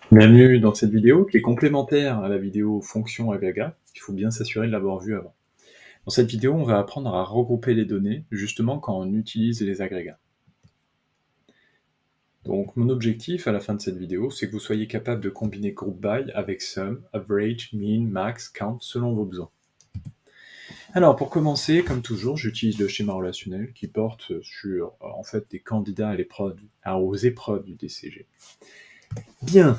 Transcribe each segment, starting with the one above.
Bienvenue dans cette vidéo qui est complémentaire à la vidéo fonction agrégat. Il faut bien s'assurer de l'avoir vue avant. Dans cette vidéo, on va apprendre à regrouper les données, justement quand on utilise les agrégats. Donc mon objectif à la fin de cette vidéo, c'est que vous soyez capable de combiner group by avec sum, average, mean, max, count, selon vos besoins. Alors pour commencer, comme toujours, j'utilise le schéma relationnel qui porte sur en fait des candidats aux épreuves du DCG. Bien.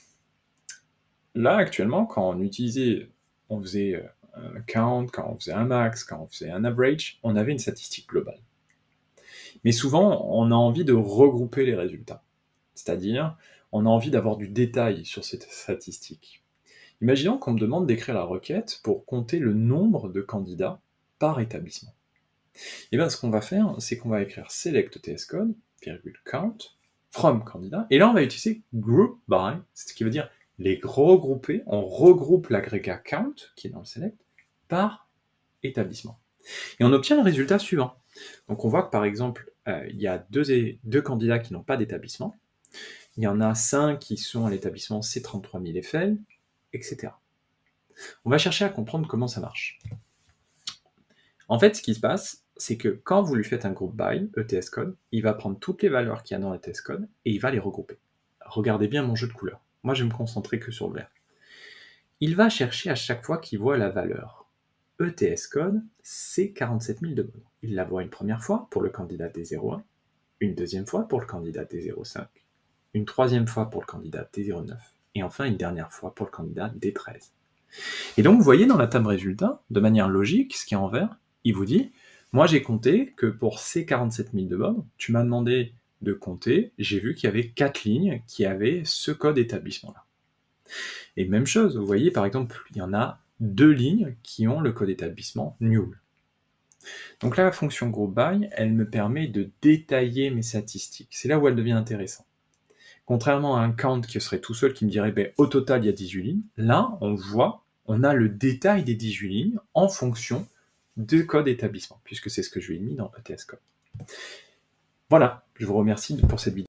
Là, actuellement, quand on faisait un count, quand on faisait un max, quand on faisait un average, on avait une statistique globale. Mais souvent, on a envie de regrouper les résultats. C'est-à-dire, on a envie d'avoir du détail sur cette statistique. Imaginons qu'on me demande d'écrire la requête pour compter le nombre de candidats par établissement. Et bien, ce qu'on va faire, c'est qu'on va écrire select tscode, count, from candidat, et là, on va utiliser group by, ce qui veut dire les regrouper, on regroupe l'agrégat count, qui est dans le select, par établissement. Et on obtient le résultat suivant. Donc on voit que par exemple, il y a deux candidats qui n'ont pas d'établissement, il y en a 5 qui sont à l'établissement C33 000 Eiffel, etc. On va chercher à comprendre comment ça marche. En fait, ce qui se passe, c'est que quand vous lui faites un group by, ETSCode, il va prendre toutes les valeurs qu'il y a dans ETSCode et il va les regrouper. Regardez bien mon jeu de couleurs. Moi, je vais me concentrer que sur le vert. Il va chercher à chaque fois qu'il voit la valeur ETSCode, c'est 47 000 de bonnes. Il la voit une première fois pour le candidat D01, une deuxième fois pour le candidat D05, une troisième fois pour le candidat D09, et enfin une dernière fois pour le candidat D13. Et donc, vous voyez dans la table résultat, de manière logique, ce qui est en vert, il vous dit, moi j'ai compté que pour ces 47 000 de bonnes, tu m'as demandé de compter, j'ai vu qu'il y avait 4 lignes qui avaient ce code établissement-là. Et même chose, vous voyez par exemple, il y en a 2 lignes qui ont le code établissement nul. Donc là, la fonction groupBy, elle me permet de détailler mes statistiques. C'est là où elle devient intéressante. Contrairement à un count qui serait tout seul, qui me dirait, au total, il y a 18 lignes, là, on a le détail des 18 lignes en fonction de code établissement, puisque c'est ce que je lui ai mis dans ETSCode. Voilà, je vous remercie pour cette vidéo.